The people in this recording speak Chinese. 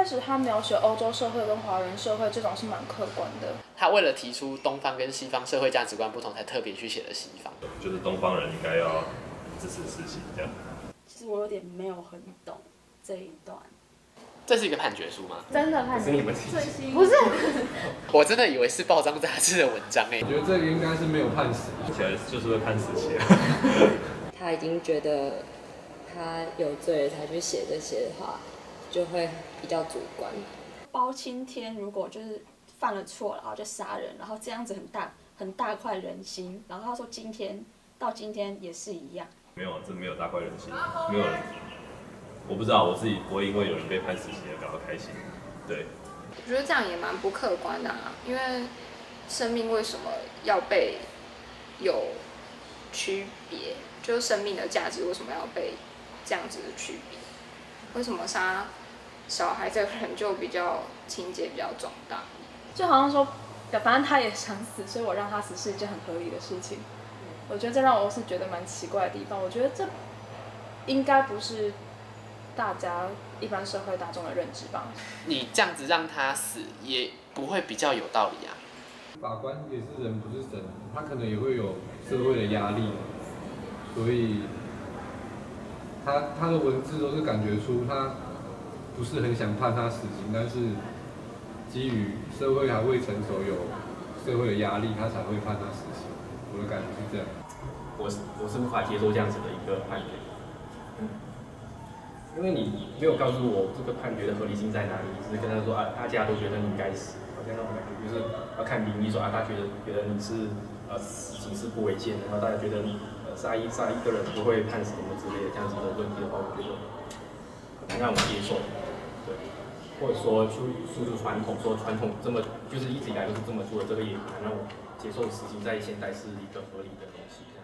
实他描写欧洲社会跟华人社会这种是蛮客观的。 他为了提出东方跟西方社会价值观不同，才特别去写的西方。 就是东方人应该要支持实行这样。 其实我有点没有很懂这一段。 这是一个判决书吗？ 真的判决？ 是你们最新不是， 我真的以为是报章杂志的文章哎。 我觉得这个应该是没有判死， 起来就是会判死刑。 他已经觉得他有罪了才去写这些话，就会比较主观。 包青天如果就是犯了错，然后就杀人，然后这样子很大快人心，然后他说到今天也是一样。 没有，这没有大快人心，没有人。我不知道，我自己不会因为有人被判死刑而感到开心。对， 我觉得这样也蛮不客观的啊，因为生命为什么要被有区别？就是生命的价值为什么要被这样子的区别？为什么杀小孩这个人就比较情节比较重大？ 就好像说，反正他也想死，所以我让他死是一件很合理的事情。我觉得这让我是觉得蛮奇怪的地方。我觉得这应该不是大家一般社会大众的认知吧。 你这样子让他死，也不会比较有道理啊。 法官也是人，不是神，他可能也会有社会的压力，所以他的文字都是感觉出他不是很想判他死刑，但是基于社会还未成熟，有社会的压力，他才会判他死刑。我的感觉是这样。 我是无法接受这样子的一个判决。因为你没有告诉我这个判决的合理性在哪里，只是跟他说啊，大家都觉得你应该死，好像那种感觉，就是要看民意说啊，他觉得你是死刑是不违宪的，然后大家觉得你杀一个人不会判死什么之类的这样子的问题的话，我觉得很难让我接受。对，或者说诉诸传统，说传统这么就是一直以来都是这么做的，这个也很难让我接受死刑在现代是一个合理的东西。